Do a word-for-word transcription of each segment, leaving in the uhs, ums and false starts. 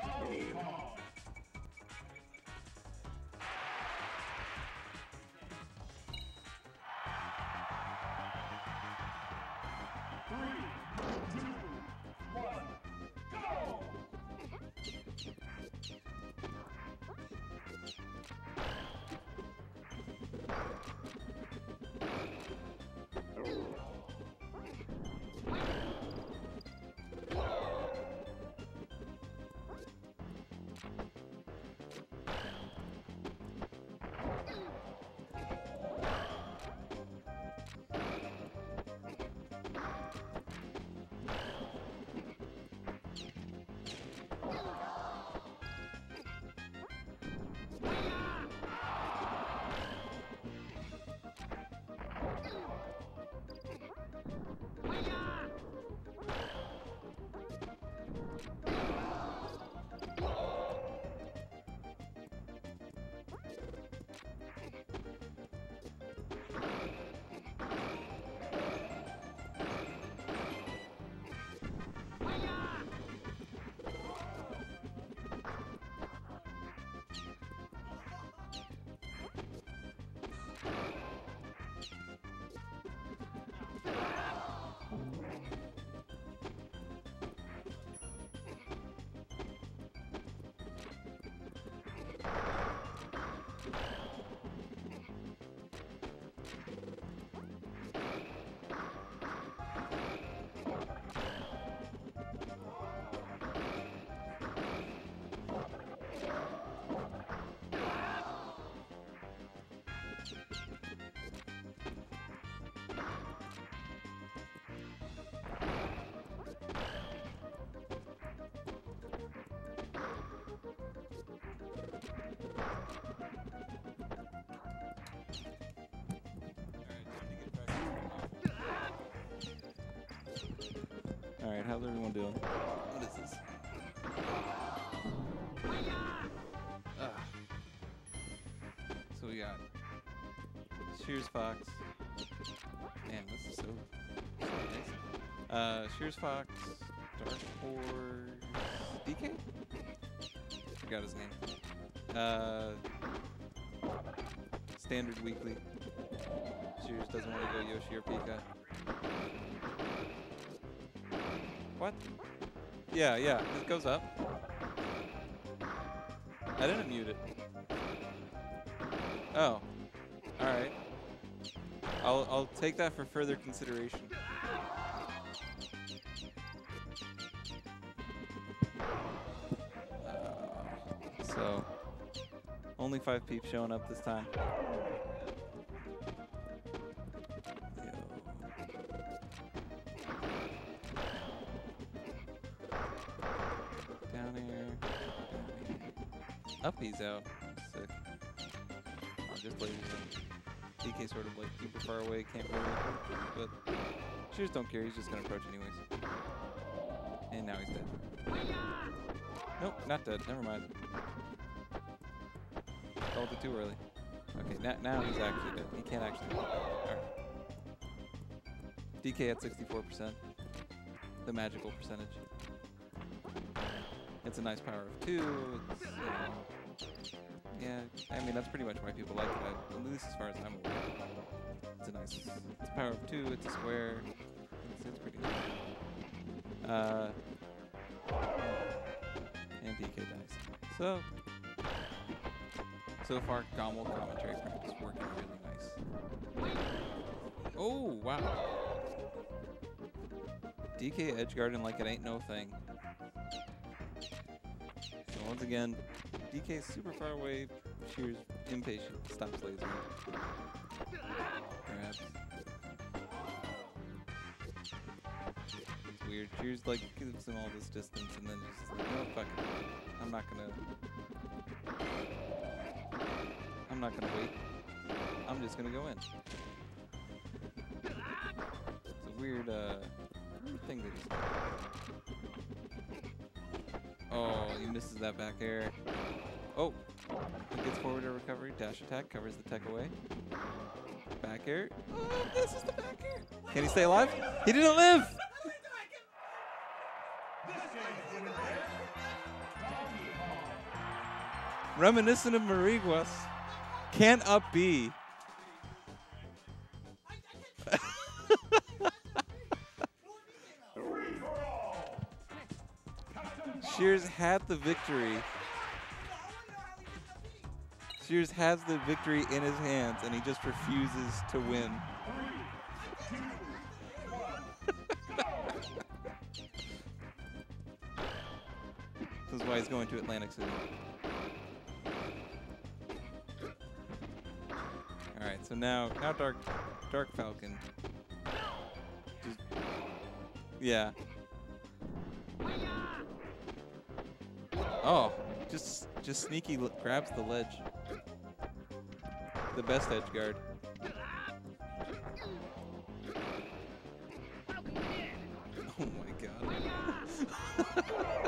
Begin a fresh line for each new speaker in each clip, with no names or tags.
Alright, how's everyone doing? What is this? Ugh. So we got Shears Fox. Man, this is so, so nice. Uh, Shears Fox, Dark Horse, D K? Forgot his name. Uh, Standard Weekly. Shears doesn't want to go Yoshi or Pika. What? Yeah, yeah, it goes up. I didn't mute it. Oh. Alright. I'll I'll take that for further consideration. Uh, so only five peeps showing up this time. Up he's out. Sick. Oh, just laser. D K sort of like super far away, can't really approach, but Shears don't care, he's just gonna approach anyways. And now he's dead. Nope, not dead, never mind. Called it too early. Okay, now, now he's actually dead. He can't actually walk. Alright. D K at sixty-four percent. The magical percentage. It's a nice power of two. It's, you know, yeah, I mean, that's pretty much why people like it, at least as far as I'm aware. It's a nice, it's a power of two, it's a square. It's, it's pretty nice. Uh, and D K dies. So, so far, Gommel commentary prep is working really nice. Oh, wow. D K edgeguarding like it ain't no thing. Once again, D K is super far away. Shears impatient. Stops laser. Grabs. It's weird. Shears like gives him all this distance and then just like, no, fuck it. I'm not gonna. I'm not gonna wait. I'm just gonna go in. It's a weird, uh, weird thing that he's doing. Oh, he misses that back air. Oh, he gets forward air recovery. Dash attack covers the tech away. Back air. Oh, this is the back air. Can he stay alive? He didn't live. Reminiscent of Mariguas. Can't up B. Shears had the victory. Shears has the victory in his hands, and he just refuses to win. This is why he's going to Atlantic City. All right, so now, now Dark, Dark Falcon. Just, yeah. Oh, just, just sneaky l grabs the ledge. The best edge guard. Oh my god.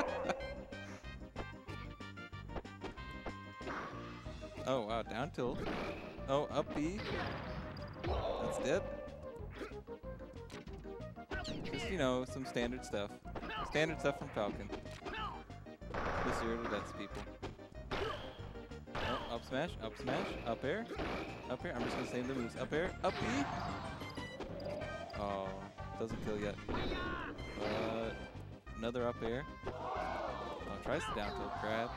Oh wow, down tilt. Oh, up B. That's dead. Just, you know, some standard stuff. Standard stuff from Falcon. This year to death people. Oh, up smash, up smash, up air, up air. I'm just gonna save the moves. Up air, up B. Oh, doesn't kill yet. Uh, another up air. Oh, tries to down tilt, grabs.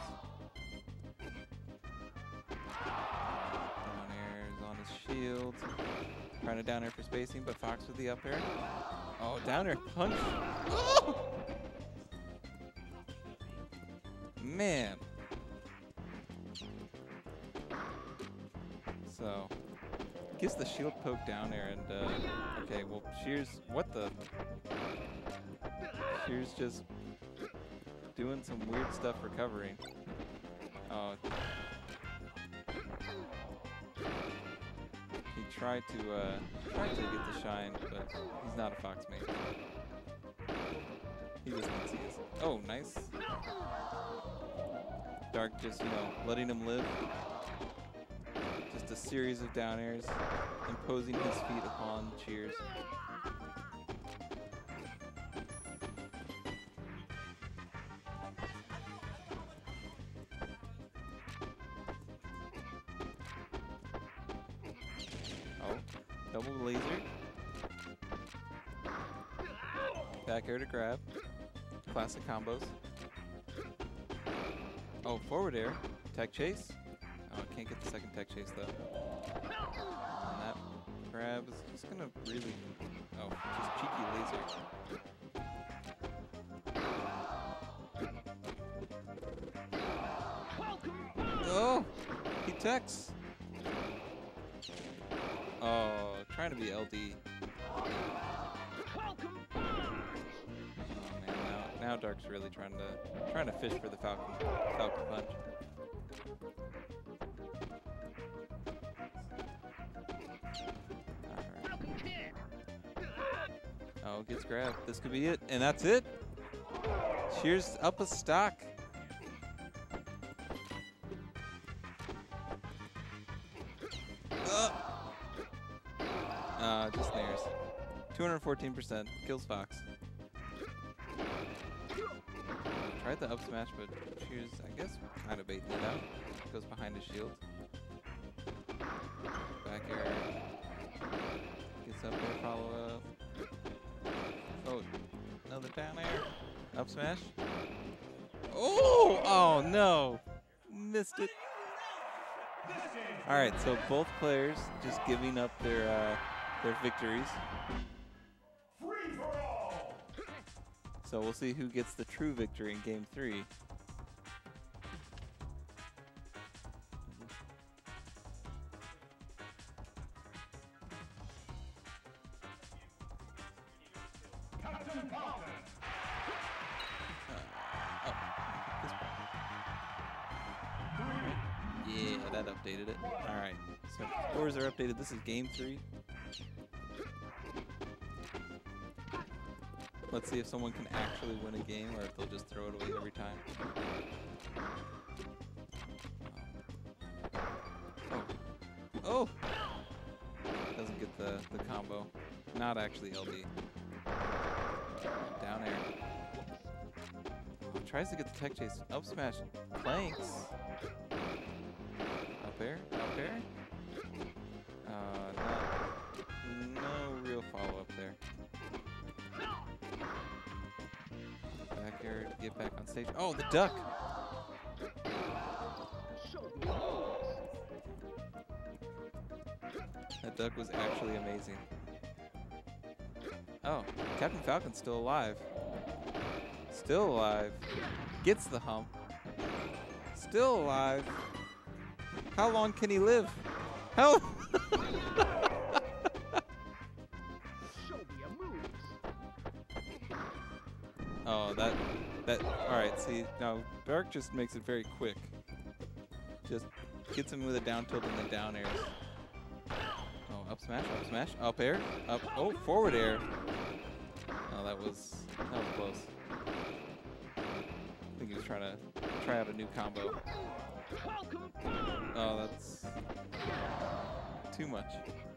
Down air is on his shield. Trying to down air for spacing, but Fox with the up air. Oh, down air punch. Oh! Man. So, gets the shield poke down air and, uh, okay, well, Shears, what the? Shears just doing some weird stuff recovering. Oh. He tried to, uh, tried to get the shine, but he's not a Fox mate. He just thinks he is. Oh, nice. Dark just, you know, letting him live. Just a series of down airs, imposing his feet upon Shears. Oh, double laser. Back air to grab. Classic combos. Oh, forward air. Tech chase. Oh, can't get the second tech chase though. And that grab is just gonna really. Oh, just cheeky laser. Oh, he techs. Oh, trying to be L D. Now Dark's really trying to trying to fish for the Falcon Falcon punch. Right. Oh, gets grabbed. This could be it, and that's it. Shears up a stock. Uh, uh just snares. two hundred fourteen percent kills Fox. Tried the up smash, but Shears, I guess, kind of baiting it out. Goes behind his shield. Back air. Gets up there, follow up. Oh, another down air. Up smash. Oh! Oh no! Missed it. Alright, so both players just giving up their, uh, their victories. So we'll see who gets the true victory in game three.
Captain Falcon.
Uh, oh, this one. Yeah, that updated it. All right, so scores are updated. This is game three. Let's see if someone can actually win a game or if they'll just throw it away every time. Oh. Oh! Doesn't get the, the combo. Not actually L B. Down air. tries to get the tech chase. Up smash. Planks. Up air. Up air. Uh, not, no real follow up there. Back air to get back on stage. Oh, the duck! That duck was actually amazing. Oh, Captain Falcon's still alive. Still alive. Gets the hump. Still alive. How long can he live? How? Oh, that, that, all right, see, now Dark just makes it very quick. Just gets him with a down tilt and then down airs. Oh, up smash, up smash, up air, up, oh, forward air. Oh, that was, that was close. I think he was trying to try out a new combo. Oh, that's too much.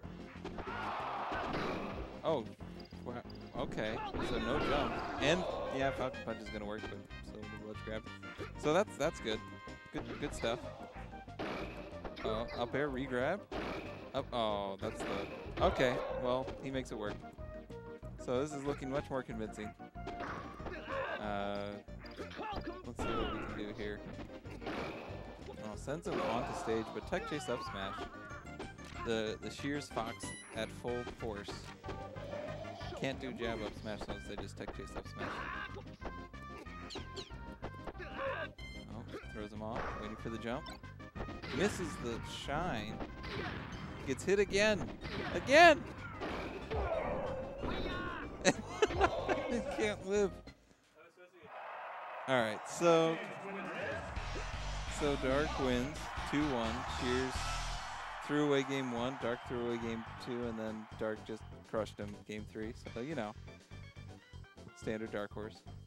Oh, wow. Okay, so no jump. And yeah, Falcon Punch is gonna work, but so the ledge grab. So that's that's good. Good good stuff. Uh, up air, re-grab. Up, oh, that's the, okay, well, he makes it work. So this is looking much more convincing. Uh, let's see what we can do here. Oh, sends him onto stage, but tech chase up smash. The the Shears Fox at full force. Can't do jab up smash, so they just tech chase up smash. Oh, throws him off, waiting for the jump. Misses the shine. Gets hit again. Again! He can't live. Alright, so so Dark wins two one. Shears threw away game one, Dark threw away game two, and then Dark just crushed him game three. So, you know, standard Dark Horse.